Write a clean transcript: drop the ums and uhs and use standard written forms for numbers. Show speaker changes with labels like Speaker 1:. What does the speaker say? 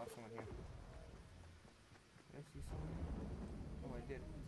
Speaker 1: someone here. Did I see someone here? Oh, I did.